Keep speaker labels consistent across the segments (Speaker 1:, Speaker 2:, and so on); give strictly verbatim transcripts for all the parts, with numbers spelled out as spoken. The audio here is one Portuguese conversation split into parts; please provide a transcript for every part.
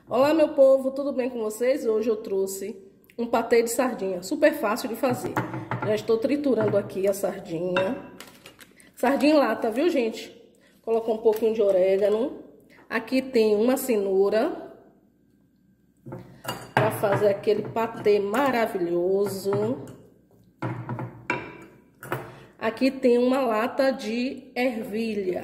Speaker 1: Olá, meu povo, tudo bem com vocês? Hoje eu trouxe um patê de sardinha, super fácil de fazer. Já estou triturando aqui a sardinha. Sardinha em lata, viu, gente? Colocou um pouquinho de orégano. Aqui tem uma cenoura para fazer aquele patê maravilhoso. Aqui tem uma lata de ervilha.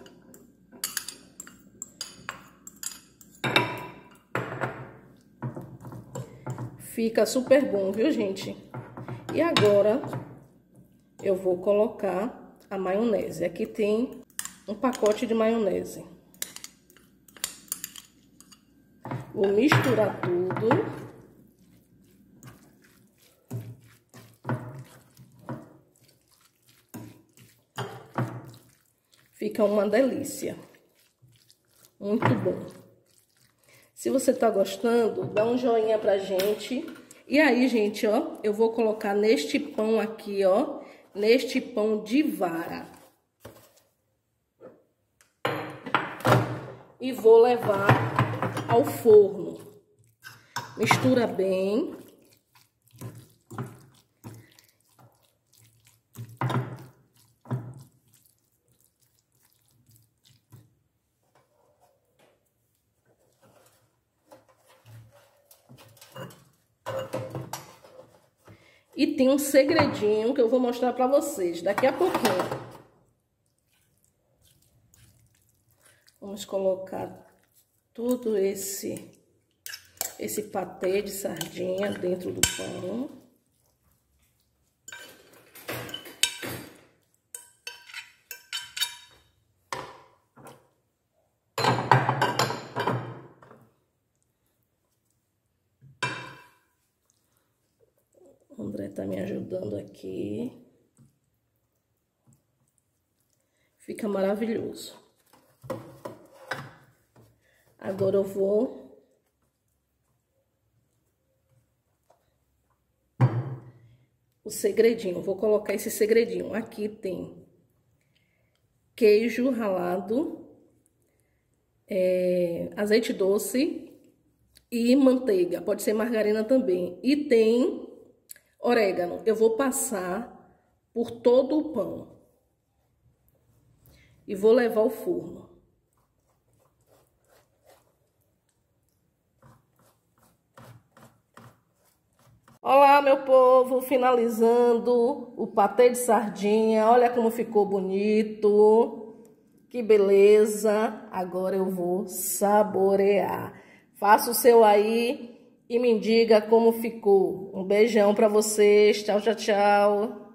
Speaker 1: Fica super bom, viu, gente? E agora eu vou colocar a maionese. Aqui tem um pacote de maionese. Vou misturar tudo. Fica uma delícia. Muito bom. Se você tá gostando, dá um joinha pra gente. E aí, gente, ó, eu vou colocar neste pão aqui, ó, neste pão de vara. E vou levar ao forno. Mistura bem. E tem um segredinho que eu vou mostrar pra vocês daqui a pouquinho. Vamos colocar tudo esse, esse patê de sardinha dentro do pão. O André tá me ajudando aqui. Fica maravilhoso. Agora eu vou o segredinho. Vou colocar esse segredinho. Aqui tem queijo ralado, é, azeite doce e manteiga. Pode ser margarina também. E tem orégano. Eu vou passar por todo o pão e vou levar ao forno. Olá, meu povo, finalizando o patê de sardinha. Olha como ficou bonito. Que beleza. Agora eu vou saborear. Faça o seu aí e me diga como ficou. Um beijão para vocês. Tchau, tchau, tchau.